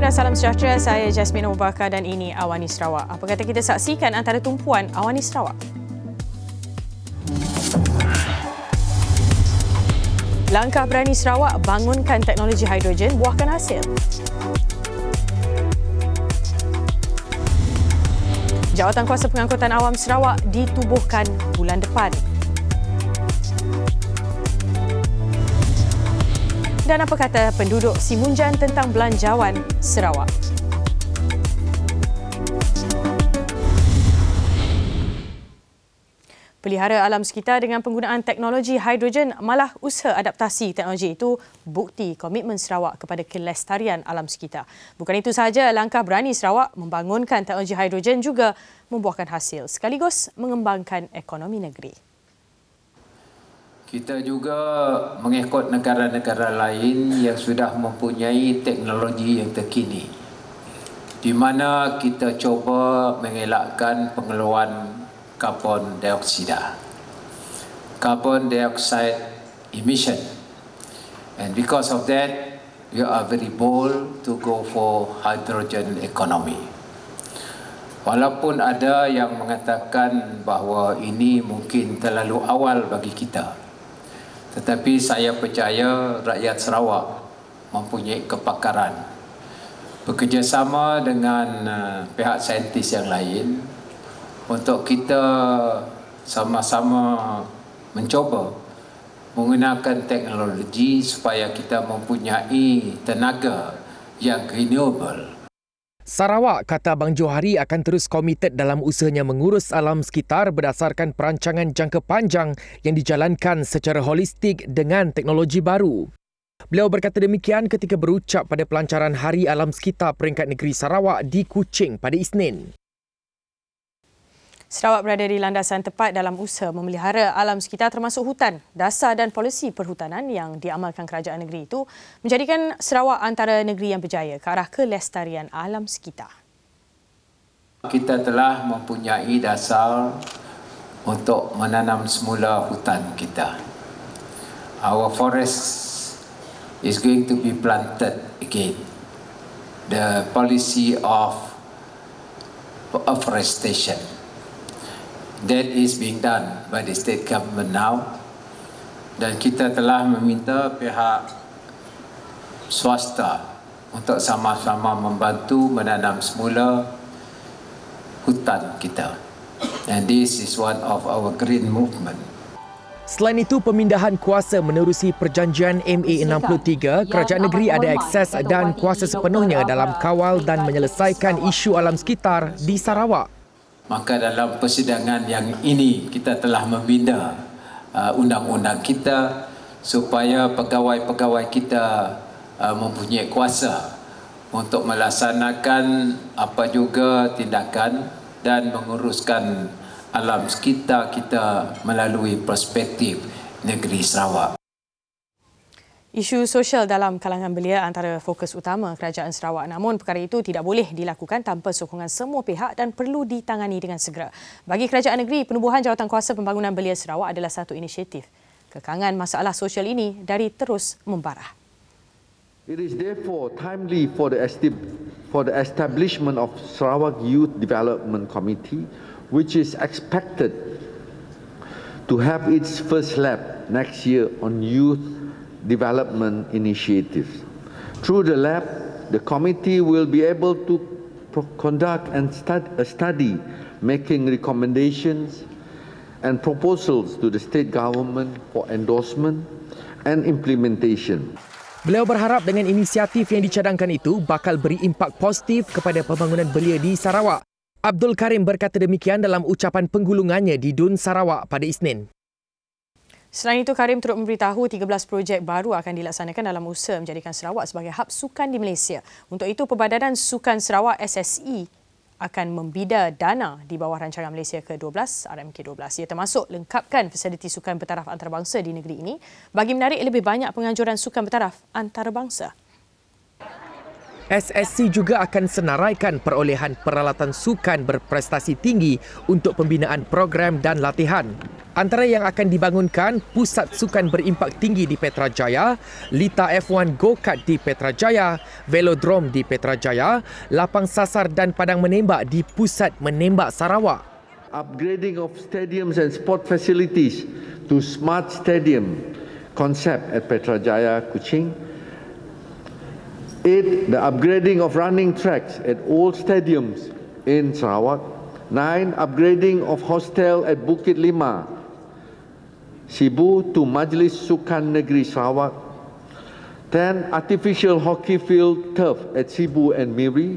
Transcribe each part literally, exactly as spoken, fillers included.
dan salam sejahtera. Saya Jasmine Abu Bakar dan ini Awani Sarawak. Apa kata kita saksikan antara tumpuan Awani Sarawak? Langkah berani Sarawak bangunkan teknologi hidrogen buahkan hasil. Jawatan Kuasa Pengangkutan Awam Sarawak ditubuhkan bulan depan. Dan apa kata penduduk Simunjan tentang belanjawan Sarawak? Pelihara alam sekitar dengan penggunaan teknologi hidrogen malah usaha adaptasi teknologi itu bukti komitmen Sarawak kepada kelestarian alam sekitar. Bukan itu sahaja, langkah berani Sarawak membangunkan teknologi hidrogen juga membuahkan hasil sekaligus mengembangkan ekonomi negeri. Kita juga mengikut negara-negara lain yang sudah mempunyai teknologi yang terkini, di mana kita cuba mengelakkan pengeluaran karbon dioksida, carbon dioxide emission, and because of that, we are very bold to go for hydrogen economy. Walaupun ada yang mengatakan bahawa ini mungkin terlalu awal bagi kita, tetapi saya percaya rakyat Sarawak mempunyai kepakaran bekerjasama dengan uh, pihak saintis yang lain untuk kita sama-sama mencuba menggunakan teknologi supaya kita mempunyai tenaga yang renewable. Sarawak, kata Abang Johari, akan terus komited dalam usahanya mengurus alam sekitar berdasarkan perancangan jangka panjang yang dijalankan secara holistik dengan teknologi baru. Beliau berkata demikian ketika berucap pada pelancaran Hari Alam Sekitar Peringkat Negeri Sarawak di Kuching pada Isnin. Sarawak berada di landasan tepat dalam usaha memelihara alam sekitar termasuk hutan. Dasar dan polisi perhutanan yang diamalkan kerajaan negeri itu menjadikan Sarawak antara negeri yang berjaya ke arah kelestarian alam sekitar. Kita telah mempunyai dasar untuk menanam semula hutan kita. Our forest is going to be planted again. The policy of afforestation that is being done by the state government now, dan kita telah meminta pihak swasta untuk sama-sama membantu menanam semula hutan kita, and this is one of our green movement. Selain itu, pemindahan kuasa menerusi perjanjian M A enam puluh tiga, kerajaan negeri ada akses dan kuasa sepenuhnya dalam kawal dan menyelesaikan isu alam sekitar di Sarawak. Maka dalam persidangan yang ini kita telah membina uh, undang-undang kita supaya pegawai-pegawai kita uh, mempunyai kuasa untuk melaksanakan apa juga tindakan dan menguruskan alam sekitar kita melalui perspektif negeri Sarawak. Isu sosial dalam kalangan belia antara fokus utama kerajaan Sarawak. Namun perkara itu tidak boleh dilakukan tanpa sokongan semua pihak dan perlu ditangani dengan segera. Bagi kerajaan negeri, penubuhan Jawatankuasa Pembangunan Belia Sarawak adalah satu inisiatif. Kekangan masalah sosial ini dari terus membarah. It is therefore timely for the for the establishment of Sarawak Youth Development Committee, which is expected to have its first lab next year on youth development initiatives. Through the lab, the committee will be able to conduct and stud a study, making recommendations and proposals to the state government for endorsement and implementation. Beliau berharap dengan inisiatif yang dicadangkan itu bakal beri impak positif kepada pembangunan belia di Sarawak. Abdul Karim berkata demikian dalam ucapan penggulungannya di Dun Sarawak pada Isnin. Selain itu, Karim turut memberitahu tiga belas projek baru akan dilaksanakan dalam usaha menjadikan Sarawak sebagai hub sukan di Malaysia. Untuk itu, Perbadanan Sukan Sarawak S S E akan membida dana di bawah rancangan Malaysia ke dua belas R M K dua belas. Ia termasuk lengkapkan fasiliti sukan bertaraf antarabangsa di negeri ini bagi menarik lebih banyak penganjuran sukan bertaraf antarabangsa. S S C juga akan senaraikan perolehan peralatan sukan berprestasi tinggi untuk pembinaan program dan latihan. Antara yang akan dibangunkan, pusat sukan berimpak tinggi di Petrajaya, Lita F satu Go-Kart di Petrajaya, Velodrome di Petrajaya, lapang sasar dan padang menembak di Pusat Menembak Sarawak. Upgrading of stadiums and sport facilities to smart stadium concept at Petrajaya, Kuching. Eight, the upgrading of running tracks at all stadiums in Sarawak. Nine, upgrading of hostel at Bukit Lima, Sibu to Majlis Sukan Negeri Sarawak. Ten, artificial hockey field turf at Sibu and Miri.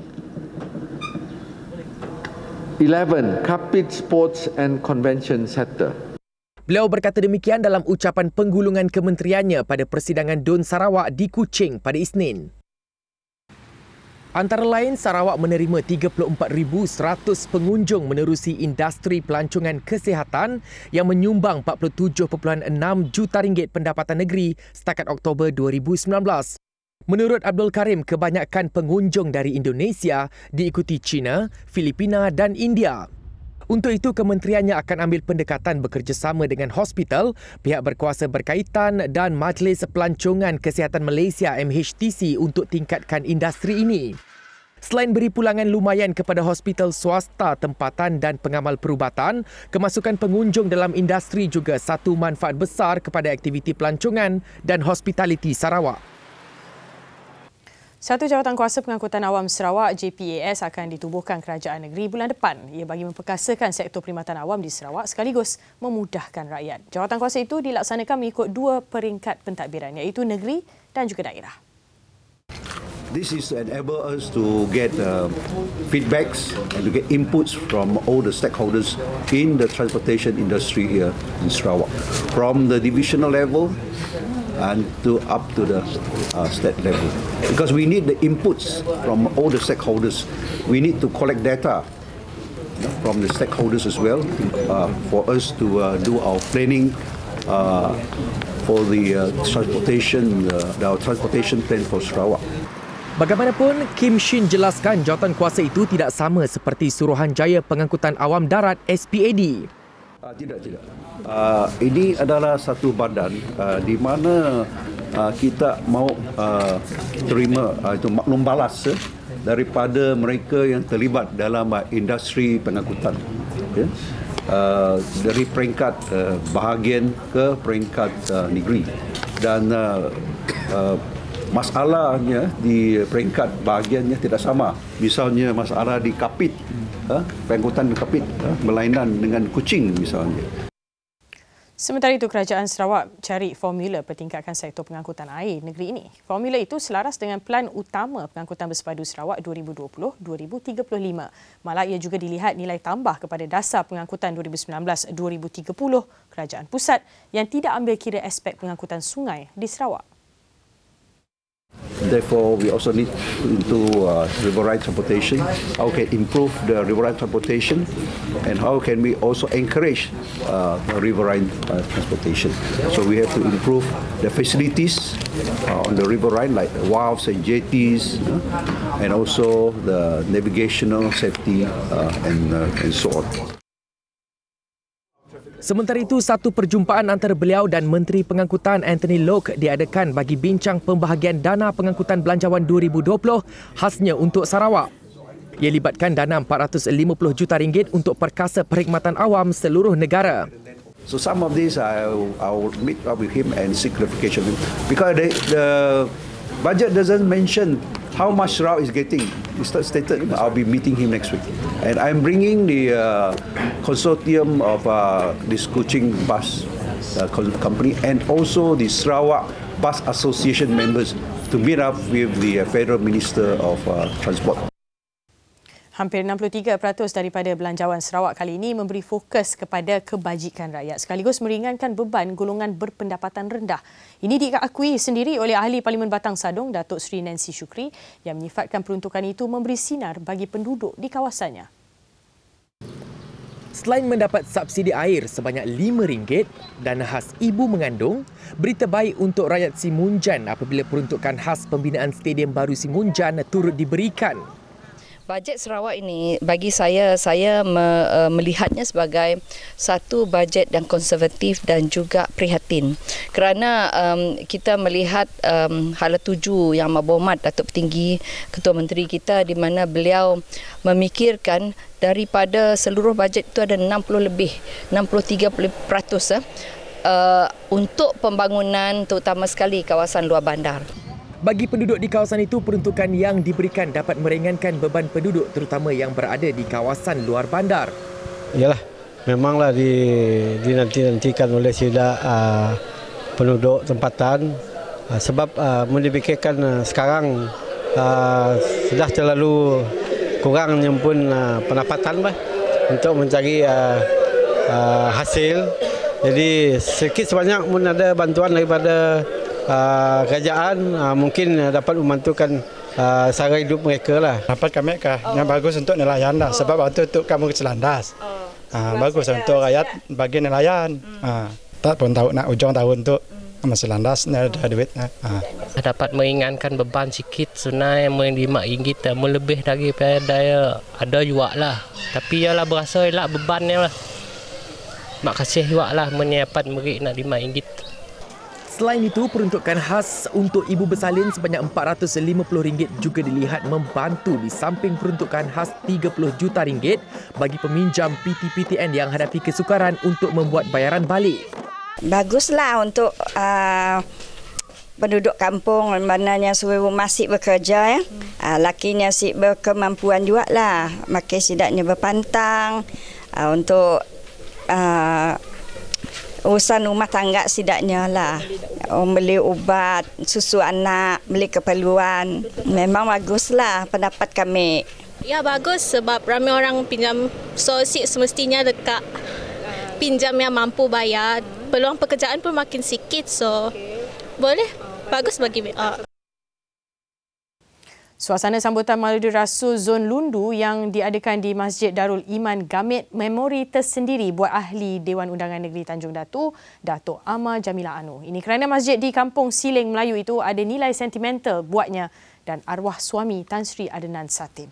Eleven, Kapit Sports and Convention Centre. Beliau berkata demikian dalam ucapan penggulungan kementeriannya pada persidangan D U N Sarawak di Kuching pada Isnin. Antara lain, Sarawak menerima tiga puluh empat ribu seratus pengunjung menerusi industri pelancongan kesihatan yang menyumbang empat puluh tujuh perpuluhan enam juta ringgit pendapatan negeri setakat Oktober dua ribu sembilan belas. Menurut Abdul Karim, kebanyakan pengunjung dari Indonesia diikuti China, Filipina dan India. Untuk itu, kementeriannya akan ambil pendekatan bekerjasama dengan hospital, pihak berkuasa berkaitan dan Majlis Pelancongan Kesihatan Malaysia M H T C untuk tingkatkan industri ini. Selain beri pulangan lumayan kepada hospital swasta tempatan dan pengamal perubatan, kemasukan pengunjung dalam industri juga satu manfaat besar kepada aktiviti pelancongan dan hospitaliti Sarawak. Satu jawatan kuasa pengangkutan awam Sarawak J P A S akan ditubuhkan kerajaan negeri bulan depan. Ia bagi memperkasakan sektor perkhidmatan awam di Sarawak sekaligus memudahkan rakyat. Jawatan kuasa itu dilaksanakan mengikut dua peringkat pentadbiran iaitu negeri dan juga daerah. This is to enable us to get uh, feedbacks and to get inputs from all the stakeholders in the transportation industry here in Sarawak, from the divisional level and to up to the uh, state level. Because we need the inputs from all the stakeholders. We need to collect data from the stakeholders as well uh, for us to uh, do our planning uh, for the uh, transportation, uh, our transportation plan for Sarawak. Bagaimanapun, Kim Shin jelaskan jawatan kuasa itu tidak sama seperti Suruhanjaya Pengangkutan Awam Darat S P A D. Uh, tidak, tidak. Uh, ini adalah satu badan uh, di mana uh, kita mau uh, terima uh, itu maklum balas uh, daripada mereka yang terlibat dalam uh, industri pengangkutan. Okay? Uh, dari peringkat uh, bahagian ke peringkat uh, negeri. Dan uh, uh, masalahnya di peringkat bahagiannya tidak sama. Misalnya masalah di Kapit, eh, pengangkutan di Kapit, eh, berlainan dengan Kuching misalnya. Sementara itu, Kerajaan Sarawak cari formula pertingkatkan sektor pengangkutan air negeri ini. Formula itu selaras dengan Plan Utama Pengangkutan Bersepadu Sarawak dua ribu dua puluh hingga dua ribu tiga puluh lima. Malah ia juga dilihat nilai tambah kepada Dasar Pengangkutan dua ribu sembilan belas hingga dua ribu tiga puluh Kerajaan Pusat yang tidak ambil kira aspek pengangkutan sungai di Sarawak. Therefore, we also need to uh, riverine transportation. How can improve the riverine transportation, and how can we also encourage uh, riverine uh, transportation? So we have to improve the facilities uh, on the riverine, like wharves and jetties, uh, and also the navigational safety uh, and uh, and so on. Sementara itu, satu perjumpaan antara beliau dan Menteri Pengangkutan Anthony Loke diadakan bagi bincang pembahagian dana pengangkutan belanjawan dua ribu dua puluh khasnya untuk Sarawak. Ia libatkan dana empat ratus lima puluh juta ringgit untuk perkasa perkhidmatan awam seluruh negara. So some of these I I will meet up with him and seek clarification because the, the budget doesn't mention how much Sarawak is getting. It's stated. I'll be meeting him next week, and I'm bringing the uh, consortium of uh, this Kuching bus uh, company and also the Sarawak Bus Association members to meet up with the uh, Federal Minister of uh, Transport. Hampir enam puluh tiga peratus daripada belanjawan Sarawak kali ini memberi fokus kepada kebajikan rakyat sekaligus meringankan beban golongan berpendapatan rendah. Ini diakui sendiri oleh Ahli Parlimen Batang Sadong, Datuk Seri Nancy Shukri, yang menyifatkan peruntukan itu memberi sinar bagi penduduk di kawasannya. Selain mendapat subsidi air sebanyak lima ringgit, dana khas ibu mengandung, berita baik untuk rakyat Simunjan apabila peruntukan khas pembinaan Stadium Baru Simunjan turut diberikan. Bajet Sarawak ini bagi saya, saya me, uh, melihatnya sebagai satu bajet yang konservatif dan juga prihatin. Kerana um, kita melihat um, hala tuju yang berhormat Datuk Petinggi Ketua Menteri kita, di mana beliau memikirkan daripada seluruh bajet itu ada enam puluh lebih, enam puluh tiga peratus eh, uh, untuk pembangunan terutama sekali kawasan luar bandar. Bagi penduduk di kawasan itu, peruntukan yang diberikan dapat meringankan beban penduduk terutama yang berada di kawasan luar bandar. Yalah, memanglah di, dinanti-nantikan oleh sida uh, penduduk tempatan uh, sebab uh, mendipikirkan uh, sekarang uh, sudah terlalu kurang nyempun uh, pendapatan bah, untuk mencari uh, uh, hasil. Jadi sedikit sebanyak pun ada bantuan daripada Uh, kerajaan uh, mungkin uh, dapat membantukan uh, sara hidup mereka lah. Dapat kami kah oh. yang bagus untuk nelayan dah, oh. sebab waktu itu kamu keselandas. Oh. Uh, bagus untuk rakyat bagi nelayan. Hmm. Uh, tak pun tahu nak ujung tahun tu hmm. masih landas ada duit. Uh. Dapat meringankan beban sikit sunai lima ringgit lebih daripada ada juga lah. Tapi ialah berasa elak bebannya lah. Mak kasih juga lah menyiapkan beri nak lima ringgit. Selain itu, peruntukan khas untuk ibu bersalin sebanyak empat ratus lima puluh ringgit juga dilihat membantu di samping peruntukan khas tiga puluh juta ringgit bagi peminjam P T P T N yang hadapi kesukaran untuk membuat bayaran balik. Baguslah untuk uh, penduduk kampung mananya suruh masih bekerja ya. Uh, lakinya si berkemampuan juga lah, makin sidaknya berpantang uh, untuk uh, urusan rumah tangga sidaknya lah. Beli ubat, susu anak, beli keperluan. Memang baguslah pendapat kami. Ya bagus sebab ramai orang pinjam, so semestinya dekat pinjam yang mampu bayar. Peluang pekerjaan pun makin sikit, so boleh, bagus bagi uh. Suasana sambutan Maulidi Rasul Zon Lundu yang diadakan di Masjid Darul Iman Gamit memori tersendiri buat ahli Dewan Undangan Negeri Tanjung Datu, Datuk Amar Jamilah Anu. Ini kerana masjid di Kampung Siling Melayu itu ada nilai sentimental buatnya dan arwah suami Tan Sri Adnan Satim.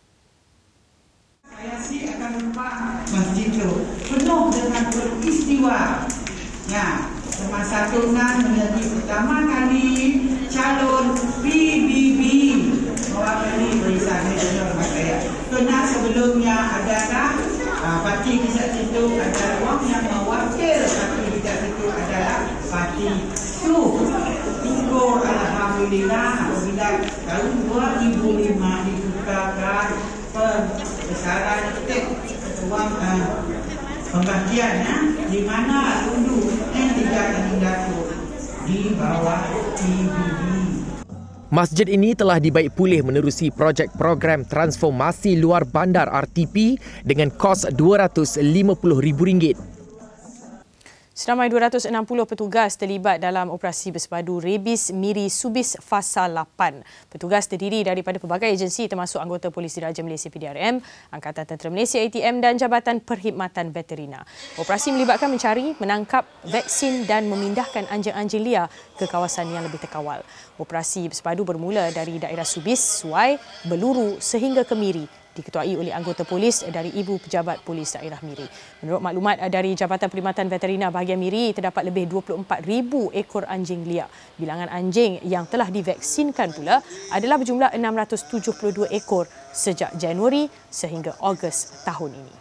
Saya sih akan nampak masjid itu penuh dengan peristiwa. Ya, semasa tunang menjadi pertama kali calon P B B mewakili Barisan Nasional Masaya. Karena sebelumnya adalah uh, parti kisah situ adalah orang yang mewakil parti kisah situ adalah parti Su. Syukur alhamdulillah apabila tahun dua ribu lima dibukakan pembesaran stek wang uh, pembagian ya, di mana Lundu dan tiga kandidatur di bawah P B B. Masjid ini telah dibaik pulih menerusi projek program transformasi luar bandar R T P dengan kos dua ratus lima puluh ribu ringgit. Seramai dua ratus enam puluh petugas terlibat dalam operasi bersepadu Rebis Miri Subis Fasa lapan. Petugas terdiri daripada pelbagai agensi termasuk anggota Polis Diraja Malaysia P D R M, Angkatan Tentera Malaysia A T M dan Jabatan Perkhidmatan Veterina. Operasi melibatkan mencari, menangkap, vaksin dan memindahkan anjing-anjing liar ke kawasan yang lebih terkawal. Operasi bersepadu bermula dari daerah Subis, Suai, Beluru sehingga ke Miri, diketuai oleh anggota polis dari Ibu Pejabat Polis Daerah Miri. Menurut maklumat dari Jabatan Perkhidmatan Veterina bahagian Miri, terdapat lebih dua puluh empat ribu ekor anjing liar. Bilangan anjing yang telah divaksinkan pula adalah berjumlah enam ratus tujuh puluh dua ekor sejak Januari sehingga Ogos tahun ini.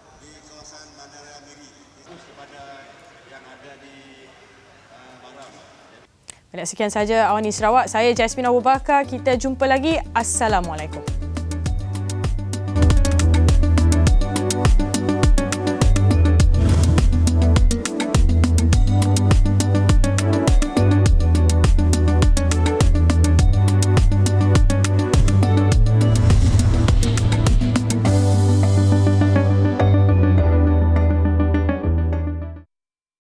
Sekian saja Awani Sarawak. Saya Jasmine Abu Bakar. Kita jumpa lagi. Assalamualaikum.